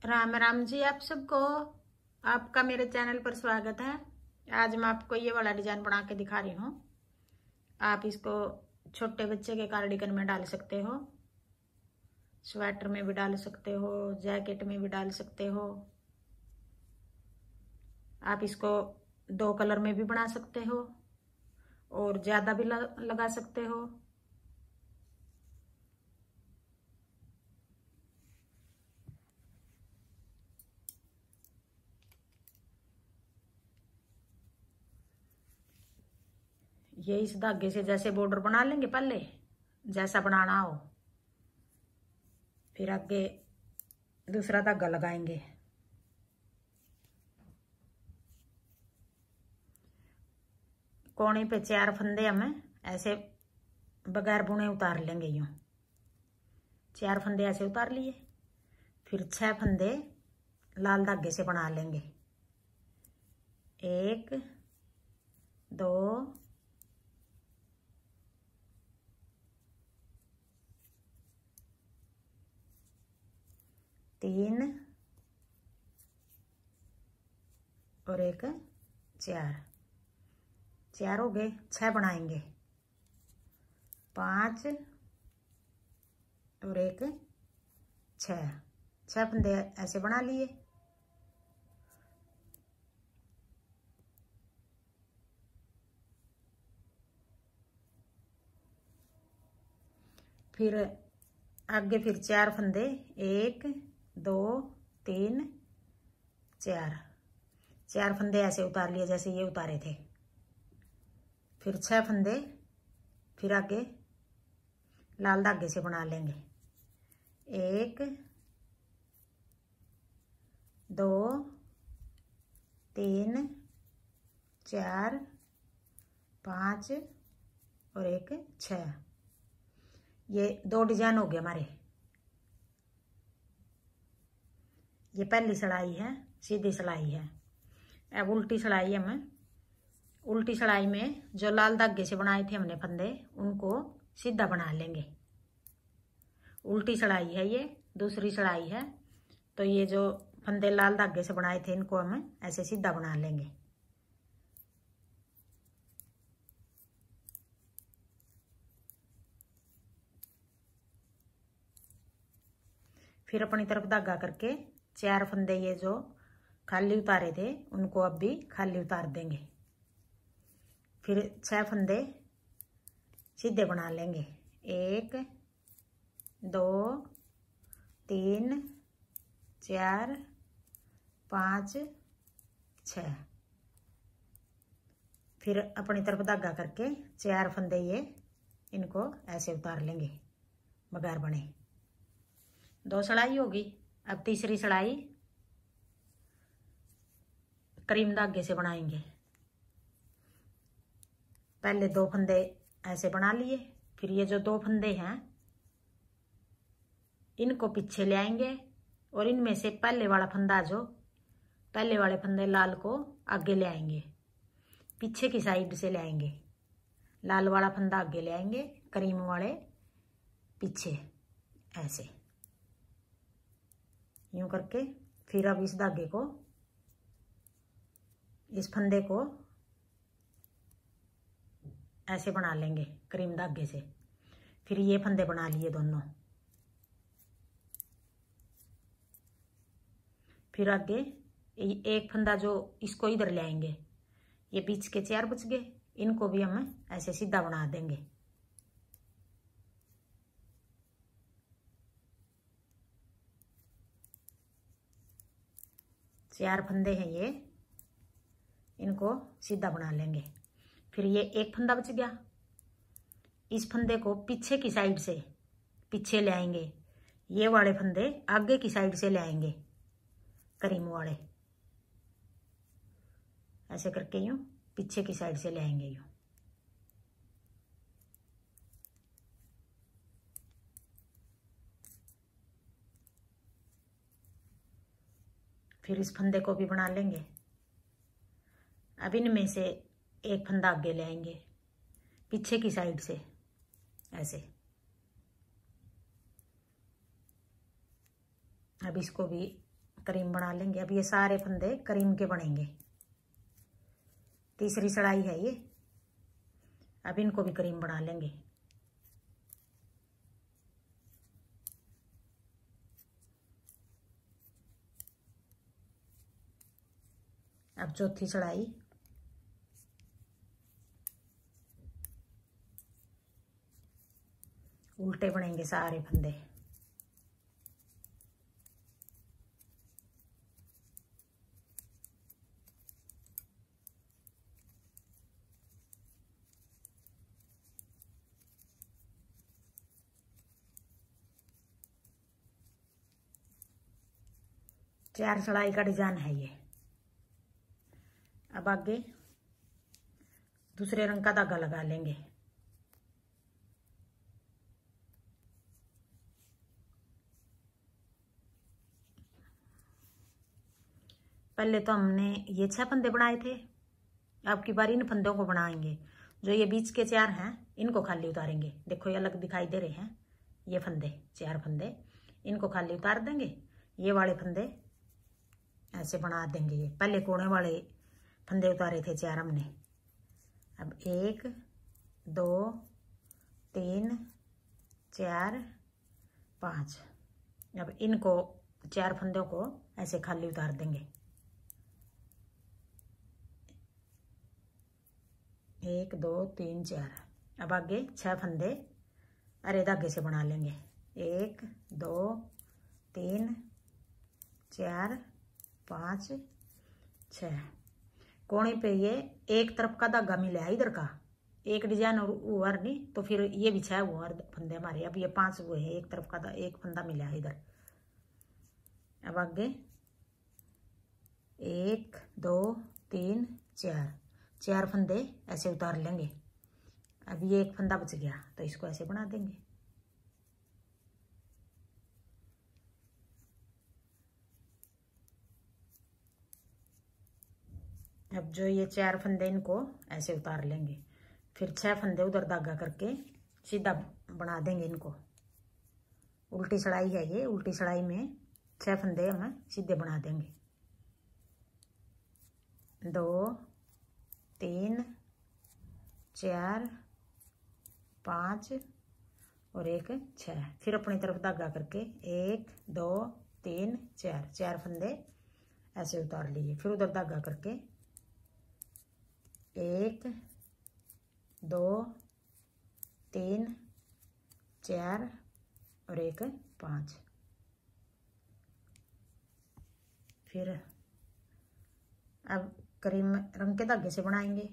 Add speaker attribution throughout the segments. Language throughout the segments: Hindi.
Speaker 1: राम राम जी आप सबको। आपका मेरे चैनल पर स्वागत है। आज मैं आपको ये वाला डिजाइन बना के दिखा रही हूँ। आप इसको छोटे बच्चे के कार्डिगन में डाल सकते हो, स्वेटर में भी डाल सकते हो, जैकेट में भी डाल सकते हो। आप इसको 2 कलर में भी बना सकते हो और ज्यादा भी लगा सकते हो। ये इस धागे से जैसे बॉर्डर बना लेंगे, पहले जैसा बनाना हो, फिर आगे दूसरा धागा लगाएंगे। कोने पे 4 फंदे हमें ऐसे बगैर बुने उतार लेंगे। यूं 4 फंदे ऐसे उतार लिए, फिर 6 फंदे लाल धागे से बना लेंगे। 1 2 3 और 1 4 हो गए। 6 बनाएंगे, 5 और 1 6 फंदे ऐसे बना लिए। फिर आगे फिर 4 फंदे, 1 2 3 4 फंदे ऐसे उतार लिए जैसे ये उतारे थे। फिर 6 फंदे फिर आगे लाल धागे से बना लेंगे। 1 2 3 4 5 और 1 6। ये 2 डिजाइन हो गए हमारे। ये पहली सिलाई है, सीधी सिलाई है। अब उल्टी सिलाई है। हमें उल्टी सिलाई में जो लाल धागे से बनाए थे हमने फंदे, उनको सीधा बना लेंगे। उल्टी सिलाई है, ये दूसरी सिलाई है। तो ये जो फंदे लाल धागे से बनाए थे, इनको हम ऐसे सीधा बना लेंगे। फिर अपनी तरफ धागा करके 4 फंदे ये जो खाली उतारे थे, उनको अब भी खाली उतार देंगे। फिर 6 फंदे सीधे बना लेंगे। 1 2 3 4 5 6। फिर अपनी तरफ धागा करके 4 फंदे ये इनको ऐसे उतार लेंगे, बगैर बने। 2 सिलाई होगी। अब तीसरी सिलाई क्रीम धागे से बनाएंगे। पहले 2 फंदे ऐसे बना लिए, फिर ये जो 2 फंदे हैं इनको पीछे ले आएंगे और इनमें से पहले वाला फंदा, जो पहले वाले फंदे लाल को आगे ले आएंगे, पीछे की साइड से ले आएंगे। लाल वाला फंदा आगे ले आएंगे, क्रीम वाले पीछे, ऐसे यूं करके। फिर अब इस धागे को, इस फंदे को ऐसे बना लेंगे क्रीम धागे से। फिर ये फंदे बना लिए दोनों। फिर आगे एक फंदा जो इसको इधर ले आएंगे, ये बीच के 4 बच गए, इनको भी हम ऐसे सीधा बना देंगे। चार फंदे हैं ये, इनको सीधा बना लेंगे। फिर ये एक फंदा बच गया, इस फंदे को पीछे की साइड से पीछे ले आएंगे। ये वाले फंदे आगे की साइड से ले आएंगे, क्रीम वाले, ऐसे करके यूं पीछे की साइड से ले आएंगे यूं। फिर इस फंदे को भी बना लेंगे। अब इनमें से एक फंदा आगे ले आएंगे पीछे की साइड से, ऐसे। अब इसको भी करीम बना लेंगे। अब ये सारे फंदे करीम के बनेंगे। तीसरी सड़ाई है ये। अब इनको भी करीम बना लेंगे। अब चौथी सड़ाई। उल्टे बनेंगे सारे फंदे। चार सड़ाई का डिजाइन है ये। अब आगे दूसरे रंग का धागा लगा लेंगे। पहले तो हमने ये 6 फंदे बनाए थे। अब की बार इन फंदों को बनाएंगे। जो ये बीच के 4 हैं इनको खाली उतारेंगे। देखो ये अलग दिखाई दे रहे हैं। ये फंदे 4 फंदे इनको खाली उतार देंगे। ये वाले फंदे ऐसे बना देंगे। ये पहले कोने वाले फंदे उतारे थे 4 हमने। अब 1 2 3 4 5। अब इनको 4 फंदों को ऐसे खाली उतार देंगे। 1 2 3 4। अब आगे 6 फंदे अरे धागे से बना लेंगे। 1 2 3 4 5 6। कोने पे ये एक तरफ का धागा मिला है इधर का। एक डिजाइन और ऊपर नहीं तो फिर ये भी 6 ऊपर फंदे हमारे। अब ये 5 हुए हैं। एक तरफ का एक फंदा मिला है इधर। अब आगे 1 2 3 4। 4 फंदे ऐसे उतार लेंगे। अब ये एक फंदा बच गया तो इसको ऐसे बना देंगे। अब जो ये 4 फंदे इनको ऐसे उतार लेंगे। फिर 6 फंदे उधर धागा करके सीधा बना देंगे इनको। उल्टी सड़ाई है ये। उल्टी सड़ाई में 6 फंदे हम सीधे बना देंगे। 2 3 4 5 और 1 6। फिर अपनी तरफ धागा करके 1 2 3 4। 4 फंदे ऐसे उतार लिए। फिर उधर धागा करके 1 2 3 4 और 1 5। फिर अब करीम रंग के धागे से बनाएंगे।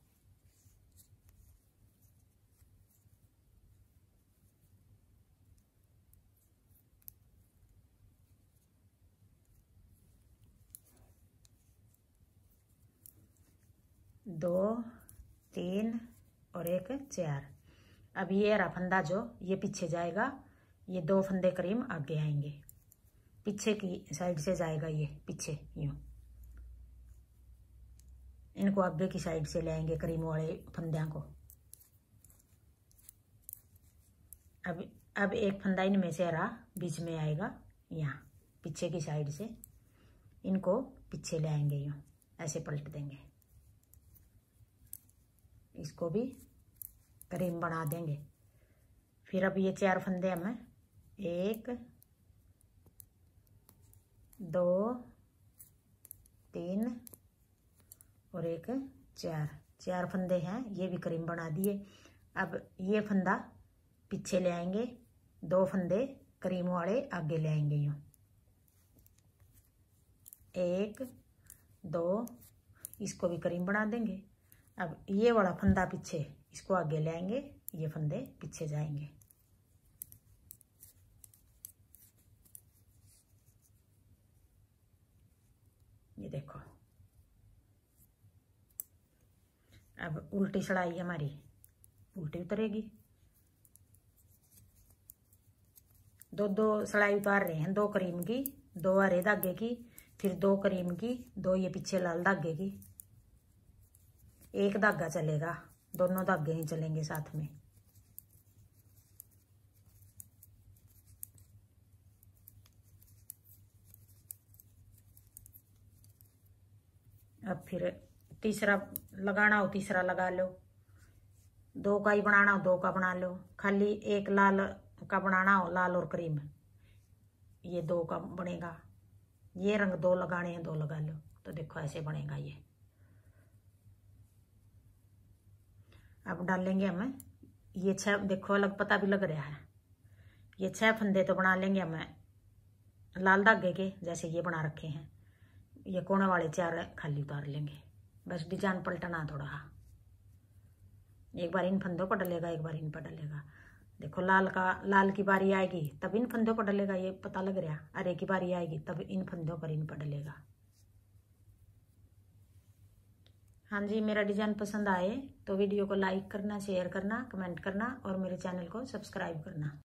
Speaker 1: दो 3 और 1 4। अब ये हरा फंदा जो ये पीछे जाएगा। ये 2 फंदे करीम आगे आएंगे। पीछे की साइड से जाएगा ये पीछे यूं। इनको आगे की साइड से ले आएंगे करीम वाले फंदों को। अब एक फंदा इनमें से हरा बीच में आएगा यहाँ पीछे की साइड से। इनको पीछे ले आएंगे यूं ऐसे पलट देंगे। इसको भी करीम बना देंगे। फिर अब ये 4 फंदे हम 1 2 3 और 1 4। 4 फंदे हैं ये भी करीम बना दिए। अब ये फंदा पीछे ले आएंगे। 2 फंदे करीम वाले आगे ले आएंगे यूं। 1 2। इसको भी करीम बना देंगे। अब ये वाला फंदा पीछे इसको आगे ले आएंगे। ये फंदे पीछे जाएंगे। ये देखो। अब उल्टी सड़ाई हमारी उल्टी उतरेगी। 2 सड़ाई उतार रहे हैं। 2 करीम की 2 हरे धागे की फिर 2 करीम की 2 ये पीछे लाल धागे की। एक धागा चलेगा। दोनों धागे ही चलेंगे साथ में। अब फिर तीसरा लगाना हो तीसरा लगा लो, 2 का ही बनाना हो 2 का बना लो, खाली एक लाल का बनाना हो लाल और क्रीम, ये 2 का बनेगा। ये रंग 2 लगाने हैं 2 लगा लो, तो देखो ऐसे बनेगा ये। अब डालेंगे हम ये 6, देखो अलग पता भी लग रहा है, ये 6 फंदे तो बना लेंगे हम लाल धागे के, जैसे ये बना रखे हैं। ये कोने वाले 4 खाली उतार लेंगे, बस डिजाइन पलटना थोड़ा, एक बार इन फंदों पर डलेगा एक बार इन पर डलेगा। देखो लाल की बारी आएगी तब इन फंदों पर डलेगा, ये पता लग रहा। अरे की बारी आएगी तब इन फंदों पर इन पर डलेगा। हाँ जी, मेरा डिजाइन पसंद आए तो वीडियो को लाइक करना, शेयर करना, कमेंट करना और मेरे चैनल को सब्सक्राइब करना।